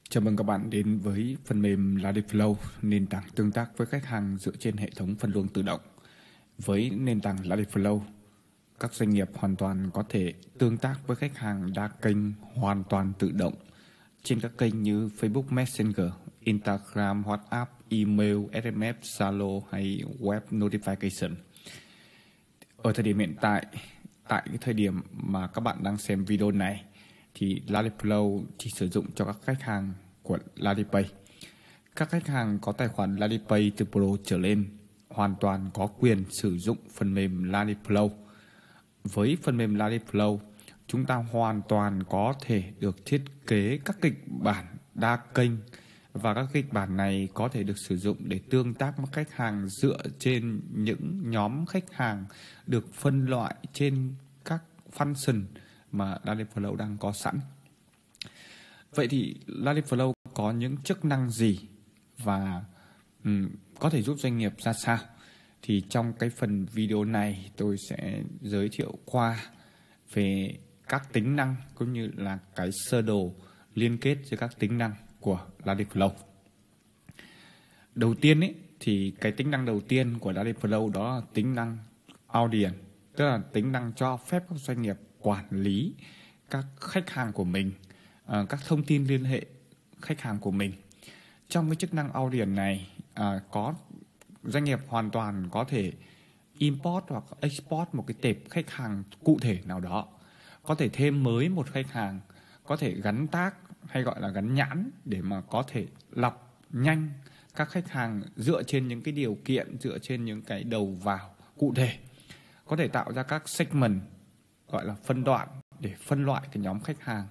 Chào mừng các bạn đến với phần mềm Ladiflow, nền tảng tương tác với khách hàng dựa trên hệ thống phân luồng tự động. Với nền tảng Ladiflow, các doanh nghiệp hoàn toàn có thể tương tác với khách hàng đa kênh hoàn toàn tự động trên các kênh như Facebook Messenger, Instagram, WhatsApp, email, SMS, Zalo hay web notification. Ở thời điểm hiện tại, tại cái thời điểm mà các bạn đang xem video này, thì Ladiflow chỉ sử dụng cho các khách hàng của Ladipay. Các khách hàng có tài khoản Ladipay từ Pro trở lên hoàn toàn có quyền sử dụng phần mềm Ladiflow. Với phần mềm Ladiflow, chúng ta hoàn toàn có thể được thiết kế các kịch bản đa kênh, và các kịch bản này có thể được sử dụng để tương tác với khách hàng dựa trên những nhóm khách hàng được phân loại trên các function mà Ladiflow đang có sẵn. Vậy thì Ladiflow có những chức năng gì và có thể giúp doanh nghiệp ra sao? Thì trong cái phần video này tôi sẽ giới thiệu qua về các tính năng cũng như là cái sơ đồ liên kết giữa các tính năng của Ladiflow. Đầu tiên thì cái tính năng đầu tiên của Ladiflow đó là tính năng Audience, tức là tính năng cho phép các doanh nghiệp quản lý các khách hàng của mình, các thông tin liên hệ khách hàng của mình. Trong cái chức năng Audience này, có doanh nghiệp hoàn toàn có thể import hoặc export một cái tệp khách hàng cụ thể nào đó, có thể thêm mới một khách hàng, có thể gắn tag hay gọi là gắn nhãn để mà có thể lọc nhanh các khách hàng dựa trên những cái điều kiện, dựa trên những cái đầu vào cụ thể, có thể tạo ra các segment gọi là phân đoạn để phân loại cái nhóm khách hàng.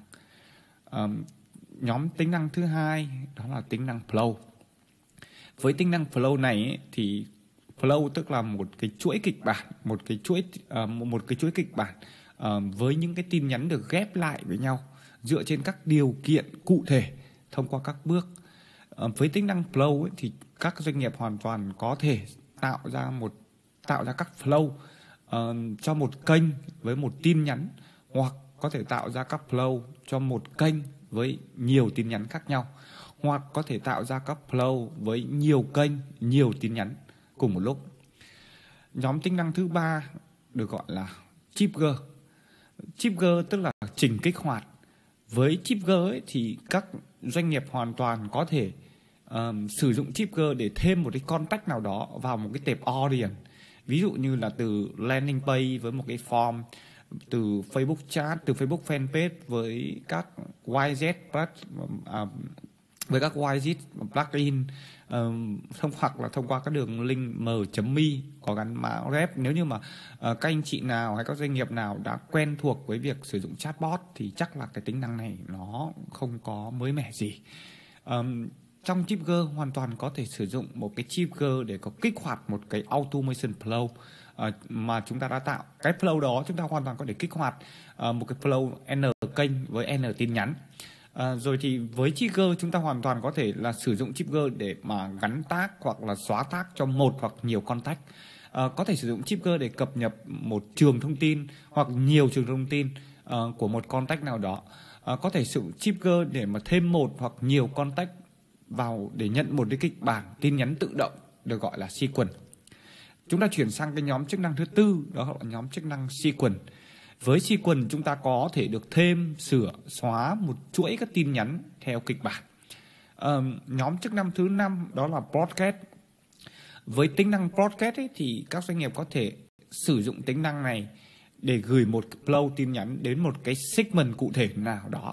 Nhóm tính năng thứ hai đó là tính năng flow. Với tính năng flow này thì flow tức là một cái chuỗi kịch bản, một cái chuỗi kịch bản với những cái tin nhắn được ghép lại với nhau dựa trên các điều kiện cụ thể thông qua các bước. Với tính năng flow thì các doanh nghiệp hoàn toàn có thể tạo ra các flow cho một kênh với một tin nhắn, hoặc có thể tạo ra các flow cho một kênh với nhiều tin nhắn khác nhau, hoặc có thể tạo ra các flow với nhiều kênh, nhiều tin nhắn cùng một lúc. Nhóm tính năng thứ ba được gọi là trigger. Trigger tức là trình kích hoạt. Với trigger thì các doanh nghiệp hoàn toàn có thể sử dụng trigger để thêm một cái contact nào đó vào một cái tệp audience. Ví dụ như là từ landing page với một cái form, từ Facebook chat, từ Facebook fanpage với các YZ với các YZ plugin, hoặc là thông qua các đường link m.me có gắn mã rep. Nếu như mà các anh chị nào hay các doanh nghiệp nào đã quen thuộc với việc sử dụng chatbot thì chắc là cái tính năng này nó không có mới mẻ gì. Trong trigger hoàn toàn có thể sử dụng một cái trigger để có kích hoạt một cái automation flow mà chúng ta đã tạo. Cái flow đó chúng ta hoàn toàn có thể kích hoạt một cái flow n kênh với n tin nhắn. Rồi thì với trigger chúng ta hoàn toàn có thể là sử dụng trigger để mà gắn tag hoặc là xóa tag cho một hoặc nhiều contact. Có thể sử dụng trigger để cập nhật một trường thông tin hoặc nhiều trường thông tin của một contact nào đó. Có thể sử dụng trigger để mà thêm một hoặc nhiều contact vào để nhận một cái kịch bản tin nhắn tự động được gọi là sequence. Chúng ta chuyển sang cái nhóm chức năng thứ tư, đó là nhóm chức năng sequence. Với sequence chúng ta có thể được thêm, sửa, xóa một chuỗi các tin nhắn theo kịch bản. Nhóm chức năng thứ 5 đó là broadcast. Với tính năng broadcast thì các doanh nghiệp có thể sử dụng tính năng này để gửi một flow tin nhắn đến một cái segment cụ thể nào đó.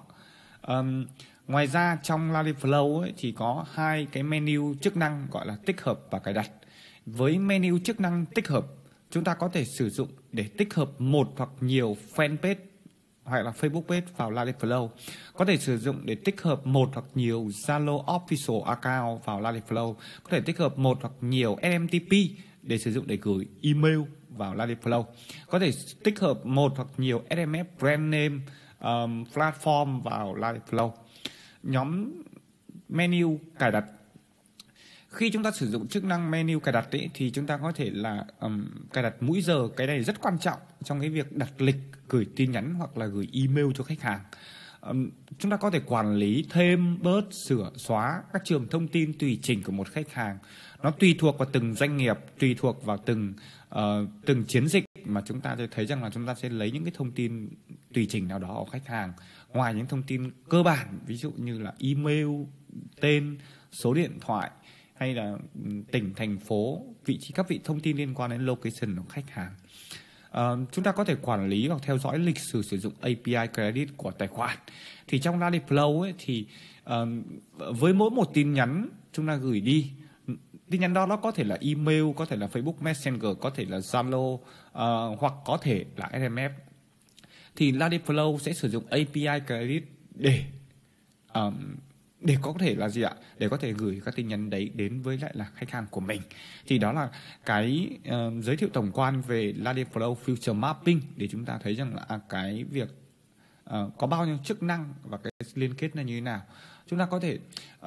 Ngoài ra trong Ladiflow thì có hai cái menu chức năng gọi là tích hợp và cài đặt. Với menu chức năng tích hợp, chúng ta có thể sử dụng để tích hợp một hoặc nhiều fanpage hoặc là Facebook page vào Ladiflow. Có thể sử dụng để tích hợp một hoặc nhiều Zalo official account vào Ladiflow. Có thể tích hợp một hoặc nhiều SMTP để sử dụng để gửi email vào Ladiflow. Có thể tích hợp một hoặc nhiều SMS brand name platform vào Ladiflow. Nhóm menu cài đặt. Khi chúng ta sử dụng chức năng menu cài đặt thì chúng ta có thể là cài đặt múi giờ. Cái này rất quan trọng trong cái việc đặt lịch gửi tin nhắn hoặc là gửi email cho khách hàng. Chúng ta có thể quản lý thêm, bớt, sửa, xóa các trường thông tin tùy chỉnh của một khách hàng. Nó tùy thuộc vào từng doanh nghiệp, tùy thuộc vào từng chiến dịch mà chúng ta sẽ thấy rằng là chúng ta sẽ lấy những cái thông tin tùy chỉnh nào đó của khách hàng. Ngoài những thông tin cơ bản, ví dụ như là email, tên, số điện thoại hay là tỉnh, thành phố, vị trí, các vị thông tin liên quan đến location của khách hàng. Chúng ta có thể quản lý hoặc theo dõi lịch sử sử dụng API credit của tài khoản. Thì trong Rallyflow ấy thì với mỗi một tin nhắn chúng ta gửi đi, tin nhắn đó nó có thể là email, có thể là Facebook Messenger, có thể là Zalo, hoặc có thể là SMS. Thì Rallyflow sẽ sử dụng API credit để có thể là gì ạ? Để có thể gửi các tin nhắn đấy đến với lại là khách hàng của mình. Thì đó là cái giới thiệu tổng quan về Rallyflow Future Mapping để chúng ta thấy rằng là cái việc có bao nhiêu chức năng và cái liên kết là như thế nào. Chúng ta có thể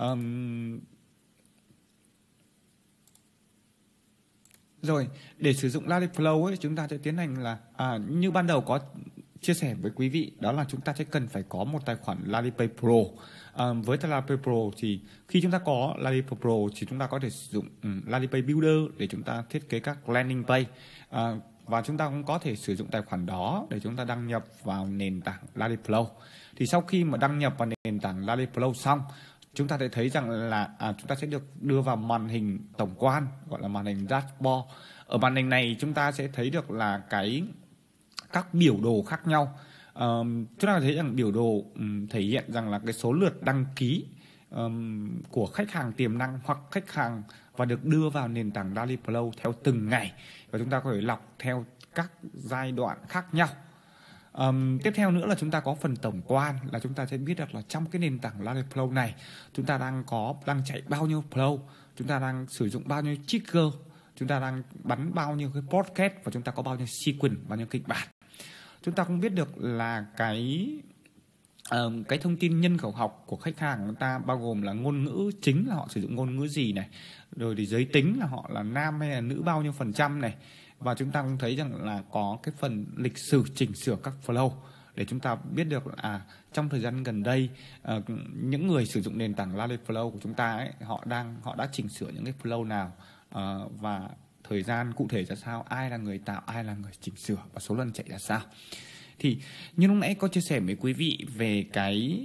rồi để sử dụng Rallyflow ấy, chúng ta sẽ tiến hành là như ban đầu có chia sẻ với quý vị, đó là chúng ta sẽ cần phải có một tài khoản Rallypay Pro. Với Rallypay Pro thì khi chúng ta có Rallypay Pro thì chúng ta có thể sử dụng Rallypay Builder để chúng ta thiết kế các landing page, và chúng ta cũng có thể sử dụng tài khoản đó để chúng ta đăng nhập vào nền tảng Rallyflow. Thì sau khi mà đăng nhập vào nền tảng Rallyflow xong, chúng ta sẽ thấy rằng là chúng ta sẽ được đưa vào màn hình tổng quan, gọi là màn hình dashboard. Ở màn hình này chúng ta sẽ thấy được là các biểu đồ khác nhau. Chúng ta thấy rằng biểu đồ thể hiện rằng là cái số lượt đăng ký của khách hàng tiềm năng hoặc khách hàng và được đưa vào nền tảng Rallyflow theo từng ngày, và chúng ta có thể lọc theo các giai đoạn khác nhau. Tiếp theo nữa là chúng ta có phần tổng quan, là chúng ta sẽ biết được là trong cái nền tảng Rallyflow này chúng ta đang chạy bao nhiêu flow, chúng ta đang sử dụng bao nhiêu trigger, chúng ta đang bắn bao nhiêu cái podcast, và chúng ta có bao nhiêu sequence, bao nhiêu kịch bản. Chúng ta cũng biết được là cái thông tin nhân khẩu học của khách hàng chúng ta bao gồm là ngôn ngữ chính là họ sử dụng ngôn ngữ gì này, rồi thì giới tính là họ là nam hay là nữ bao nhiêu % này, và chúng ta cũng thấy rằng là có cái phần lịch sử chỉnh sửa các flow để chúng ta biết được là trong thời gian gần đây những người sử dụng nền tảng Rallyflow của chúng ta ấy, họ đã chỉnh sửa những cái flow nào, và thời gian cụ thể ra sao, ai là người tạo, ai là người chỉnh sửa, và số lần chạy ra sao. Thì như lúc nãy có chia sẻ với quý vị về cái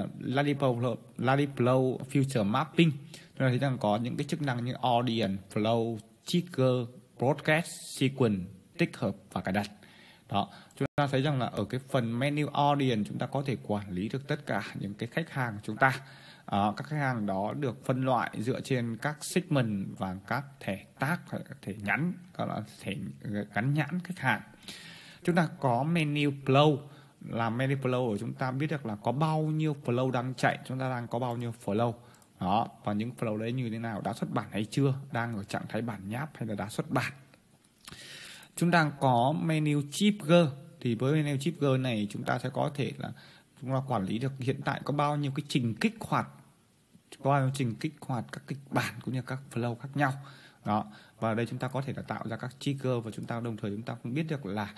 Rallyflow Future Mapping, chúng ta thấy rằng có những cái chức năng như Audience, Flow, Trigger, Broadcast, Sequence, tích hợp và cài đặt. Đó, chúng ta thấy rằng là ở cái phần menu Audience chúng ta có thể quản lý được tất cả những cái khách hàng của chúng ta. Các khách hàng đó được phân loại dựa trên các segment và các thẻ tag, thẻ nhắn, gọi là thẻ gắn nhãn khách hàng. Chúng ta có menu flow, là menu flow của chúng ta biết được là có bao nhiêu flow đang chạy, chúng ta đang có bao nhiêu flow đó, và những flow đấy như thế nào, đã xuất bản hay chưa, đang ở trạng thái bản nháp hay là đã xuất bản. Chúng ta có menu trigger, thì với menu trigger này chúng ta sẽ có thể là chúng ta quản lý được hiện tại có bao nhiêu cái trình kích hoạt, các kịch bản cũng như các flow khác nhau đó. Và ở đây chúng ta có thể là tạo ra các trigger, và chúng ta đồng thời chúng ta cũng biết được là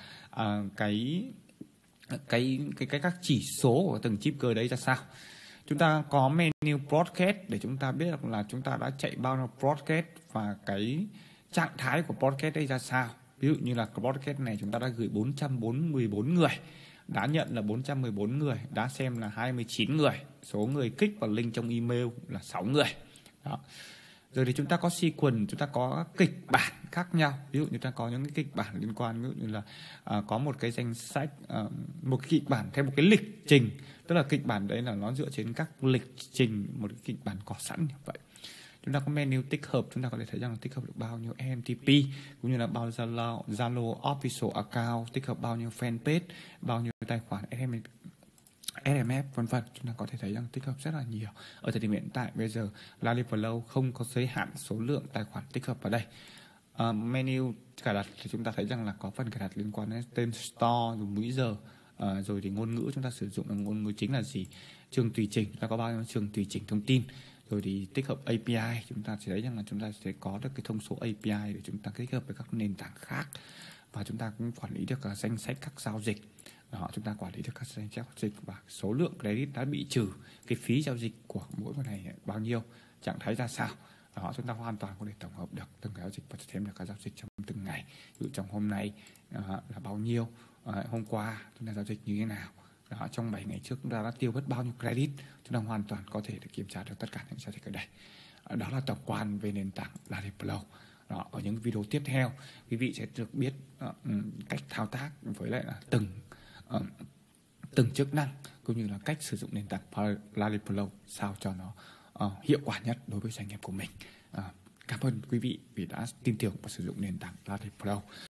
các chỉ số của từng trigger đấy ra sao. Chúng ta có menu broadcast để chúng ta biết được là chúng ta đã chạy bao nhiêu broadcast và cái trạng thái của broadcast đấy ra sao. Ví dụ như là cái broadcast này chúng ta đã gửi 414 người, đã nhận là 414 người, đã xem là 29 người, số người kích vào link trong email là 6 người đó. Rồi thì chúng ta có sequence, chúng ta có kịch bản khác nhau. Ví dụ như ta có những cái kịch bản liên quan, ví dụ như là có một cái danh sách, một cái kịch bản theo một cái lịch trình, tức là kịch bản đấy là nó dựa trên các lịch trình, một cái kịch bản có sẵn như vậy. Chúng ta có menu tích hợp, chúng ta có thể thấy rằng là tích hợp được bao nhiêu MTP, cũng như là bao Zalo official account, tích hợp bao nhiêu fanpage, bao nhiêu tài khoản SMS, vân vân. Chúng ta có thể thấy rằng tích hợp rất là nhiều. Ở thời điểm hiện tại bây giờ Rallyflow không có giới hạn số lượng tài khoản tích hợp vào đây. Menu cài đặt thì chúng ta thấy rằng là có phần cài đặt liên quan đến tên store, rồi múi giờ, rồi thì ngôn ngữ chúng ta sử dụng là ngôn ngữ chính là gì, trường tùy chỉnh, chúng ta có bao nhiêu trường tùy chỉnh thông tin, rồi thì tích hợp API, chúng ta sẽ thấy rằng là chúng ta sẽ có được cái thông số API để chúng ta tích hợp với các nền tảng khác, và chúng ta cũng quản lý được danh sách các giao dịch. Đó, chúng ta quản lý được các tranh chấp giao dịch và số lượng credit đã bị trừ, cái phí giao dịch của mỗi một ngày bao nhiêu, trạng thái ra sao. Đó, chúng ta hoàn toàn có thể tổng hợp được từng cái giao dịch và xem được các giao dịch trong từng ngày. Ví dụ trong hôm nay là bao nhiêu, hôm qua chúng ta giao dịch như thế nào. Đó, trong 7 ngày trước chúng ta đã tiêu mất bao nhiêu credit, chúng ta hoàn toàn có thể để kiểm tra được tất cả những giao dịch ở đây. Đó là tổng quan về nền tảng Ladyflow. Đó, ở những video tiếp theo quý vị sẽ được biết cách thao tác với lại là từng chức năng cũng như là cách sử dụng nền tảng Ladyflow sao cho nó hiệu quả nhất đối với doanh nghiệp của mình. Cảm ơn quý vị vì đã tin tưởng và sử dụng nền tảng Ladyflow.